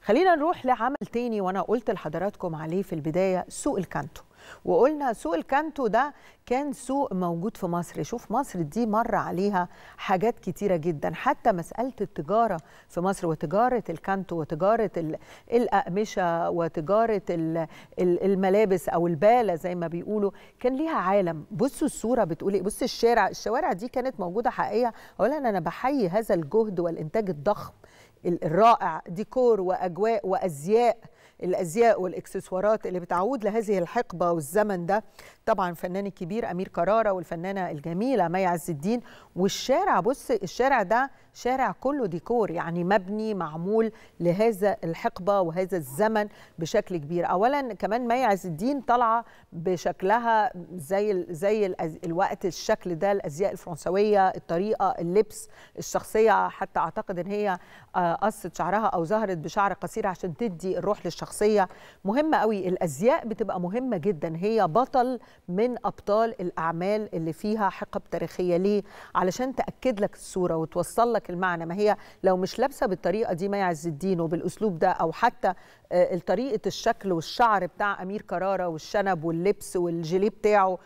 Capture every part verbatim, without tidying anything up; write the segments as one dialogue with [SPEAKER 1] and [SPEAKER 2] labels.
[SPEAKER 1] خلينا نروح لعمل تاني، وانا قلت لحضراتكم عليه في البداية، سوق الكانتو. وقلنا سوق الكانتو ده كان سوق موجود في مصر. شوف مصر دي مر عليها حاجات كتيرة جدا، حتى مسألة التجارة في مصر وتجارة الكانتو وتجارة الأقمشة وتجارة الملابس أو البالة زي ما بيقولوا، كان ليها عالم. بصوا الصورة بتقول ايه، بصوا الشارع، الشوارع دي كانت موجودة حقيقية. أولا أنا بحيي هذا الجهد والإنتاج الضخم الرائع، ديكور وأجواء وأزياء، الأزياء والإكسسوارات اللي بتعود لهذه الحقبة والزمن ده. طبعا الفنان الكبير أمير كرارة والفنانة الجميلة مي عز الدين. والشارع، بص الشارع ده شارع كله ديكور، يعني مبني معمول لهذا الحقبة وهذا الزمن بشكل كبير. أولا كمان مي عز الدين طالعة بشكلها زي زي الوقت، الشكل ده، الأزياء الفرنسوية، الطريقة، اللبس، الشخصية. حتى أعتقد إن هي قصت شعرها أو ظهرت بشعر قصير عشان تدي الروح للشخصية. مهمة قوي، الأزياء بتبقى مهمة جدا. هي بطل من أبطال الأعمال اللي فيها حقب تاريخية. ليه؟ علشان تأكد لك الصورة وتوصل لك المعنى. ما هي لو مش لابسة بالطريقة دي مي عز الدين وبالأسلوب ده، أو حتى طريقة الشكل والشعر بتاع أمير كرارة والشنب واللبس والجيليه بتاعه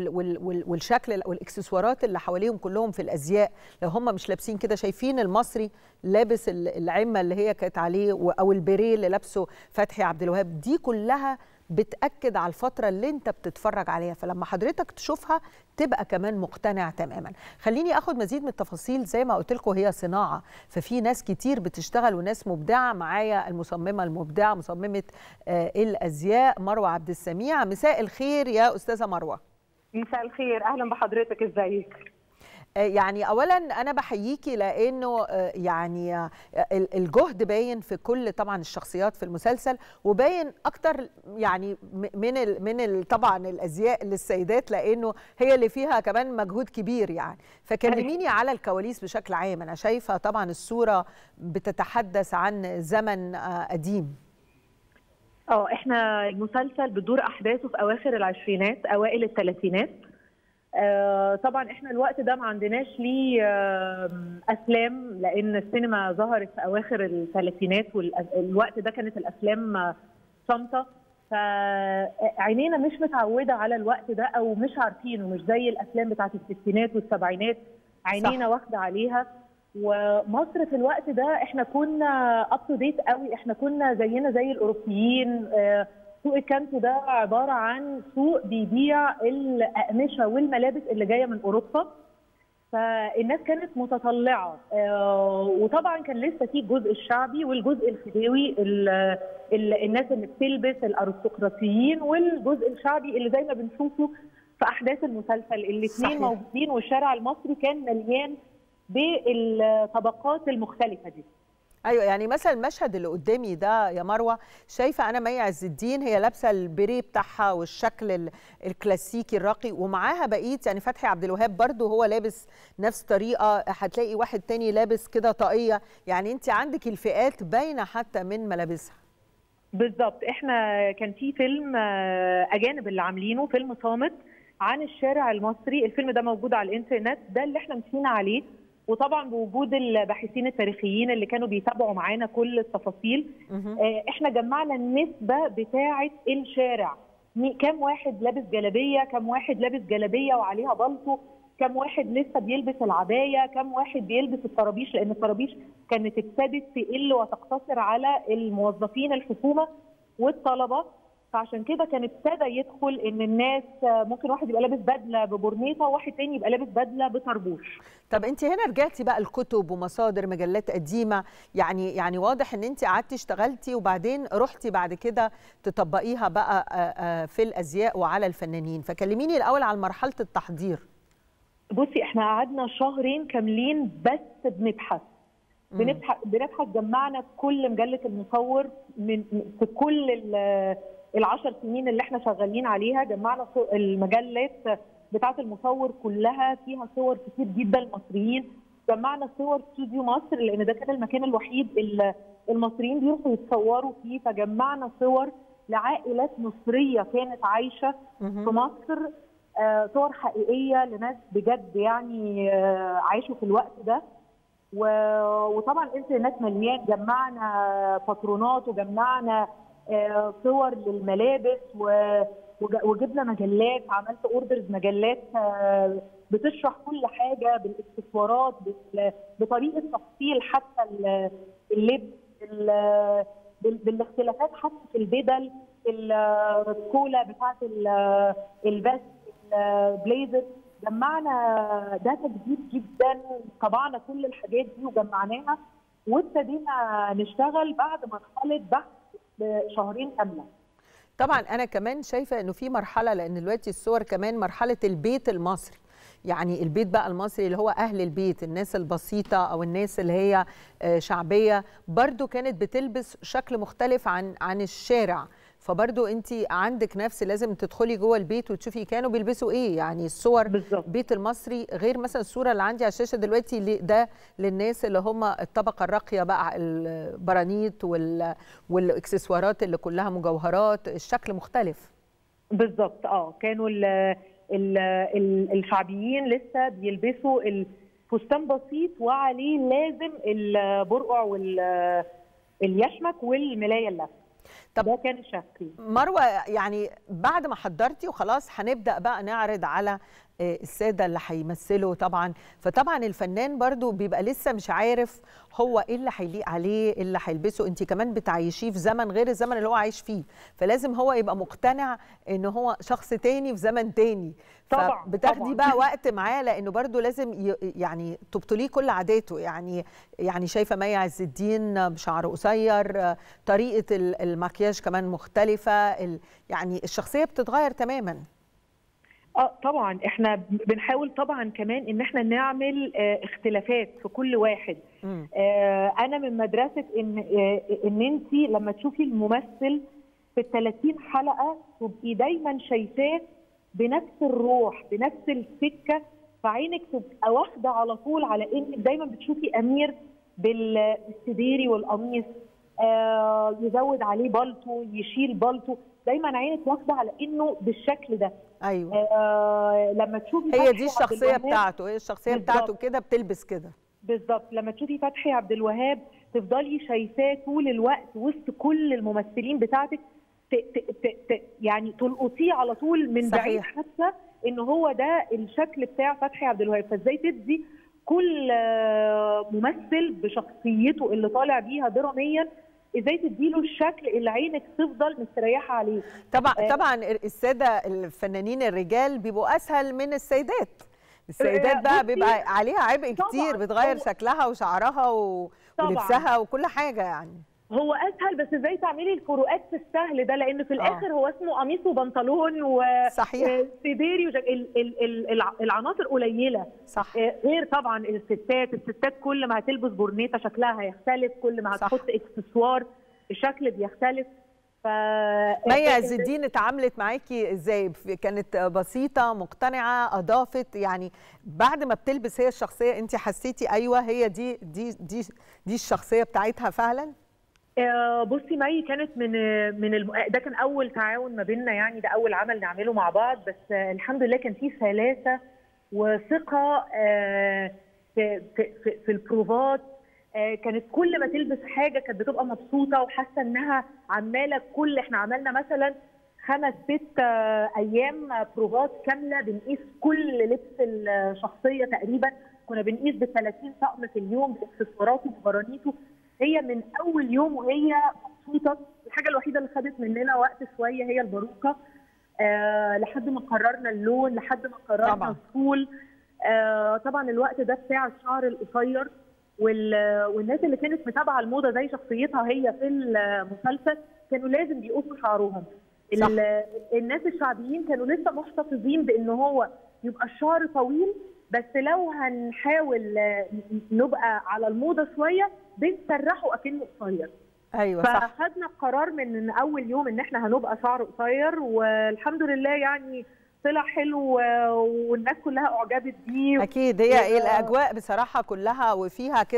[SPEAKER 1] والشكل والإكسسوارات اللي حواليهم كلهم في الأزياء، لو هم مش لابسين كده، شايفين المصري لابس العمة اللي هي كانت عليه أو البريه اللي لابسه فتحي عبد الوهاب، دي كلها بتأكد على الفترة اللي انت بتتفرج عليها. فلما حضرتك تشوفها تبقى كمان مقتنع تماما. خليني اخد مزيد من التفاصيل. زي ما قلت لكم هي صناعة، ففي ناس كتير بتشتغل وناس مبدعة. معايا المصممة المبدعة، مصممة آه الأزياء، مروة عبد السميع. مساء الخير يا أستاذة مروة.
[SPEAKER 2] مساء الخير، أهلا بحضرتك، ازيك؟
[SPEAKER 1] يعني أولا أنا بحييكي لأنه يعني الجهد باين في كل طبعا الشخصيات في المسلسل، وباين أكتر يعني من ال من ال طبعا الأزياء للسيدات، لأنه هي اللي فيها كمان مجهود كبير يعني. فكلميني على الكواليس بشكل عام. أنا شايفة طبعا الصورة بتتحدث عن زمن قديم.
[SPEAKER 2] اه احنا المسلسل بتدور أحداثه في أواخر العشرينات أوائل الثلاثينات. آه طبعا احنا الوقت ده ما عندناش ليه آه افلام، لان السينما ظهرت في اواخر الثلاثينات، والوقت ده كانت الافلام صامته، فعينينا مش متعوده على الوقت ده او مش عارفينه، مش زي الافلام بتاعت الستينات والسبعينات عينينا واخده عليها. ومصر في الوقت ده احنا كنا اب تو ديت قوي، احنا كنا زينا زي الاوروبيين. آه سوق الكانتو ده عباره عن سوق بيبيع الاقمشه والملابس اللي جايه من اوروبا، فالناس كانت متطلعه. وطبعا كان لسه في الجزء الشعبي والجزء الخديوي، الناس اللي بتلبس الارستقراطيين، والجزء الشعبي اللي زي ما بنشوفه في احداث المسلسل. الاثنين موجودين، والشارع المصري كان مليان بالطبقات المختلفه دي.
[SPEAKER 1] ايوه، يعني مثلا المشهد اللي قدامي ده يا مروه، شايفه انا مي عز الدين هي لابسه البريه بتاعها والشكل الكلاسيكي الراقي، ومعاها بقيه يعني فتحي عبد الوهاب برضو هو لابس نفس طريقه. هتلاقي واحد تاني لابس كده طاقيه، يعني انت عندك الفئات باينه حتى من ملابسها.
[SPEAKER 2] بالظبط. احنا كان في فيلم اجانب اللي عاملينه، فيلم صامت عن الشارع المصري. الفيلم ده موجود على الانترنت، ده اللي احنا مشينا عليه، وطبعا بوجود الباحثين التاريخيين اللي كانوا بيتابعوا معانا كل التفاصيل. احنا جمعنا النسبه بتاعه الشارع، كم واحد لابس جلابيه، كم واحد لابس جلابيه وعليها بلطو، كم واحد لسه بيلبس العبايه، كم واحد بيلبس الطرابيش، لان الطرابيش كانت ابتدت تقل وتقتصر على الموظفين الحكومه والطلبه. فعشان كده كان ابتدى يدخل ان الناس ممكن واحد يبقى لابس بدله ببرنيطه وواحد تاني يبقى لابس بدله بطربوش.
[SPEAKER 1] طب انت هنا رجعتي بقى الكتب ومصادر مجلات قديمه، يعني يعني واضح ان انت قعدتي اشتغلتي وبعدين رحتي بعد كده تطبقيها بقى في الازياء وعلى الفنانين. فكلميني الاول عن مرحله التحضير.
[SPEAKER 2] بصي، احنا قعدنا شهرين كاملين بس بنبحث بنبحث بنبحث جمعنا كل مجله المصور من في كل العشر سنين اللي احنا شغالين عليها. جمعنا المجلات بتاعه المصور كلها، فيها صور كتير جدا مصريين. جمعنا صور استوديو مصر، لان ده كان المكان الوحيد اللي المصريين بيروحوا يتصوروا فيه. فجمعنا صور لعائلات مصريه كانت عايشه في مصر، صور حقيقيه لناس بجد يعني عايشوا في الوقت ده. وطبعا الانترنت مليان، جمعنا باترونات وجمعنا صور للملابس وجبنا مجلات، عملت اوردرز مجلات بتشرح كل حاجه بالاكسسوارات بطريقه تفصيل، حتى اللبس بالاختلافات، حتى في البدل، الكولا بتاعت البس، البليزر. جمعنا داتا كبير جدا، طبعنا كل الحاجات دي وجمعناها وابتدينا نشتغل بعد مرحله بحث بشهرين كامله.
[SPEAKER 1] طبعا انا كمان شايفه انه في مرحله، لان دلوقتي الصور كمان مرحله البيت المصري، يعني البيت بقى المصري اللي هو اهل البيت، الناس البسيطه او الناس اللي هي شعبيه، برضو كانت بتلبس شكل مختلف عن عن الشارع. فبرضو انت عندك نفس، لازم تدخلي جوه البيت وتشوفي كانوا بيلبسوا ايه. يعني الصور بالزبط. بيت المصري غير مثلا الصوره اللي عندي على الشاشه دلوقتي، ده للناس اللي هم الطبقه الراقيه بقى، البرانيت وال والاكسسوارات اللي كلها مجوهرات، الشكل مختلف.
[SPEAKER 2] بالظبط. اه كانوا ال ال ال الشعبيين لسه بيلبسوا الفستان بسيط وعليه لازم البرقع واليشمك والملايه اللفه. طب ده كان الشكل.
[SPEAKER 1] مروه، يعني بعد ما حضرتي وخلاص هنبدا بقى نعرض على الساده اللي هيمثلوا طبعا، فطبعا الفنان برضو بيبقى لسه مش عارف هو ايه اللي هيليق عليه، ايه اللي هيلبسه. انت كمان بتعيشيه في زمن غير الزمن اللي هو عايش فيه، فلازم هو يبقى مقتنع ان هو شخص تاني في زمن تاني.
[SPEAKER 2] طبعا
[SPEAKER 1] فبتاخدي بقى وقت معاه، لانه برضو لازم يعني تبطليه كل عاداته. يعني يعني شايفه مي عز الدين بشعر قصير، طريقه المكياج كمان مختلفه، يعني الشخصيه بتتغير تماما.
[SPEAKER 2] اه طبعا احنا بنحاول طبعا كمان ان احنا نعمل اه اختلافات في كل واحد. اه انا من مدرسه ان اه ان انت لما تشوفي الممثل في الثلاثين حلقه تبقي دايما شايفاه بنفس الروح بنفس السكه، فعينك تبقى واخده على طول على انك دايما بتشوفي امير بالسديري والقميص، اه يزود عليه بالطو، يشيل بالطو، دايما عينك واخده على انه بالشكل ده.
[SPEAKER 1] ايوه.
[SPEAKER 2] آه لما تشوفي
[SPEAKER 1] هي دي الشخصيه بتاعته، هي الشخصيه بتاعته كده بتلبس كده
[SPEAKER 2] بالظبط. لما تشوفي فتحي عبد الوهاب تفضلي شايفاه طول الوقت وسط كل الممثلين بتاعتك، ت ت ت ت يعني تلقطيه على طول من صحيح. بعيد، حاسه ان هو ده الشكل بتاع فتحي عبد الوهاب. فازاي تدي كل ممثل بشخصيته اللي طالع بيها دراميا، ازاي تديله الشكل اللي عينك تفضل مستريحه عليه.
[SPEAKER 1] طبعا آه طبعا الساده الفنانين الرجال بيبقوا اسهل من السيدات. السيدات بقى بيبقى عليها عبء كتير، بتغير شكلها وشعرها ولبسها وكل حاجه. يعني
[SPEAKER 2] هو اسهل، بس ازاي تعملي الفروقات في السهل ده، لان في الاخر آه. هو اسمه قميص وبنطلون وسديري العناصر قليله.
[SPEAKER 1] صح.
[SPEAKER 2] غير طبعا الستات الستات كل ما هتلبس برنيطه شكلها هيختلف، كل ما هتحط اكسسوار الشكل بيختلف. ف
[SPEAKER 1] مي عز الدين اتعاملت معاكي ازاي؟ كانت بسيطه مقتنعه، اضافت يعني بعد ما بتلبس هي الشخصيه انت حسيتي ايوه هي دي دي دي دي الشخصيه بتاعتها فعلا؟
[SPEAKER 2] بصي مي كانت من من الم... ده كان اول تعاون ما بيننا، يعني ده اول عمل نعمله مع بعض، بس الحمد لله كان فيه سلاسه وثقه في في في البروفات. كانت كل ما تلبس حاجه كانت بتبقى مبسوطه وحاسه انها عماله. كل احنا عملنا مثلا خمس ست ايام بروفات كامله بنقيس كل لبس الشخصيه تقريبا، كنا بنقيس ب ثلاثين طقم في اليوم باكسسواراته وبرانيته. هي من اول يوم وهي مبسوطه. الحاجه الوحيده اللي خدت مننا وقت شويه هي الباروكه، آه لحد ما قررنا اللون، لحد ما قررنا الطول. آه طبعا الوقت ده بتاع الشعر القصير، والناس اللي كانت متابعه الموضه زي شخصيتها هي في المسلسل كانوا لازم بيقصوا شعرهم. الناس الشعبيين كانوا لسه محتفظين بان هو يبقى الشعر طويل، بس لو هنحاول نبقى على الموضه شويه بنسرحه اكنه قصير.
[SPEAKER 1] ايوه صح.
[SPEAKER 2] فاخدنا القرار من اول يوم ان احنا هنبقى شعر قصير، والحمد لله يعني طلع حلو والناس كلها اعجبت بيه.
[SPEAKER 1] اكيد هي و... الاجواء بصراحه كلها وفيها كده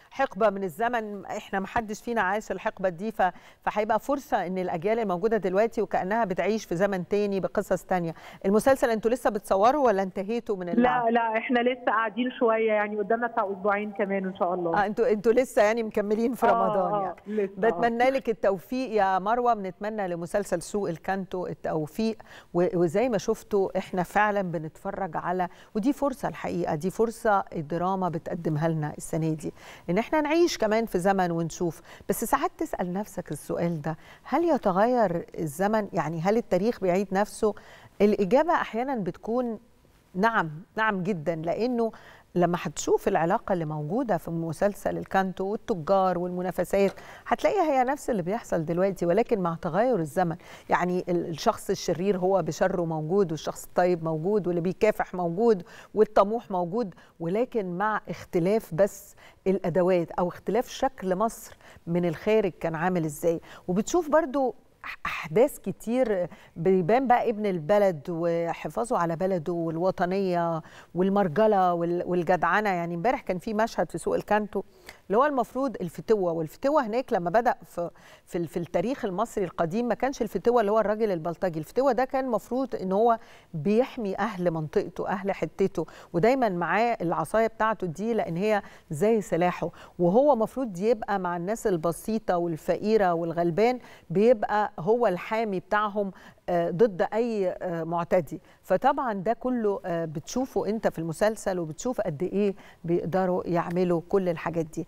[SPEAKER 1] حقبه من الزمن احنا ما حدش فينا عاش الحقبه دي، فهيبقى فرصه ان الاجيال الموجوده دلوقتي وكانها بتعيش في زمن تاني بقصص تانيه. المسلسل انتوا لسه بتصوروا ولا انتهيتوا من اللعب؟
[SPEAKER 2] لا لا احنا لسه قاعدين شويه، يعني قدامنا بتاع اسبوعين كمان ان شاء الله.
[SPEAKER 1] اه انتوا انتوا لسه يعني مكملين في رمضان.
[SPEAKER 2] آه
[SPEAKER 1] يعني
[SPEAKER 2] لسه.
[SPEAKER 1] بتمنى لك التوفيق يا مروه، بنتمنى لمسلسل سوق الكانتو التوفيق، وزي ما شفتوا احنا فعلا بنتفرج على، ودي فرصه الحقيقه، دي فرصه الدراما بتقدمها لنا السنه دي ان احنا نعيش كمان في زمن ونشوف. بس ساعات تسال نفسك السؤال ده، هل يتغير الزمن؟ يعني هل التاريخ بيعيد نفسه؟ الاجابه احيانا بتكون نعم، نعم جدا، لانه لما هتشوف العلاقه اللي موجوده في مسلسل الكانتو والتجار والمنافسات هتلاقيها هي نفس اللي بيحصل دلوقتي، ولكن مع تغير الزمن. يعني الشخص الشرير هو بشره موجود، والشخص الطيب موجود، واللي بيكافح موجود، والطموح موجود، ولكن مع اختلاف بس الادوات او اختلاف شكل مصر من الخارج كان عامل ازاي. وبتشوف برضو أحداث كتير بيبان بقى ابن البلد وحفاظه على بلده والوطنية والمرجلة والجدعنة. يعني امبارح كان في مشهد في سوق الكانتو اللي هو المفروض الفتوة، والفتوة هناك لما بدأ في في, في التاريخ المصري القديم ما كانش الفتوة اللي هو الراجل البلطجي، الفتوة ده كان المفروض ان هو بيحمي أهل منطقته أهل حتته، ودايما معاه العصاية بتاعته دي لأن هي زي سلاحه، وهو مفروض يبقى مع الناس البسيطة والفقيرة والغلبان، بيبقى هو الحامي بتاعهم ضد أي معتدي. فطبعا ده كله بتشوفه أنت في المسلسل، وبتشوف قد إيه بيقدروا يعملوا كل الحاجات دي.